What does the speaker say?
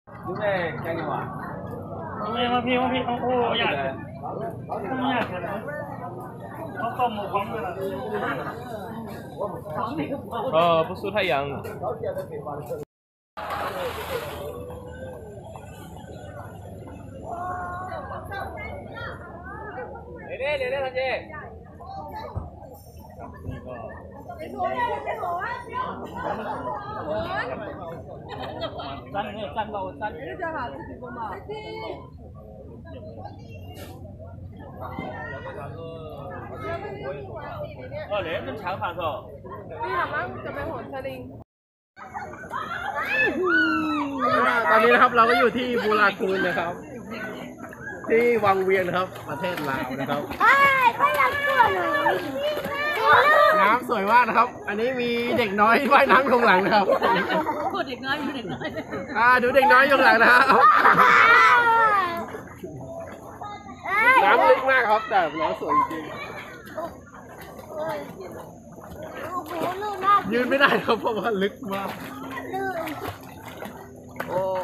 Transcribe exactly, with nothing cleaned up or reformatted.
đúng đây cái gì mà Em màพี่มาพี่เอาโอ้อยากไม่อยากเลยเขาต้มหมูพร้อมกันเออ不是太阳เดี๋ยวเดี๋ยวเดี๋ยวทันที站那站到站。这叫啥？自己播嘛。哦，你跟长发头。นี่หรอมั้งจะไปโหนสลิงตอนนี้นะครับเราก็อยู่ที่บูราคูนนะครับที่วังเวียงนะครับประเทศลาวนะครับก็ยังตัวเลยน้ำสวยมากนะครับอันนี้มีเด็กน้อยว่ายน้ำลงหลังนะครับเด็กน้อยเด็กน้อยอ่าดูเด็กน้อยลงหลังนะครับน้ำลึกมากครับแต่น้ำสวยจริงยืนไม่ได้ครับเพราะว่าลึกมากโอ้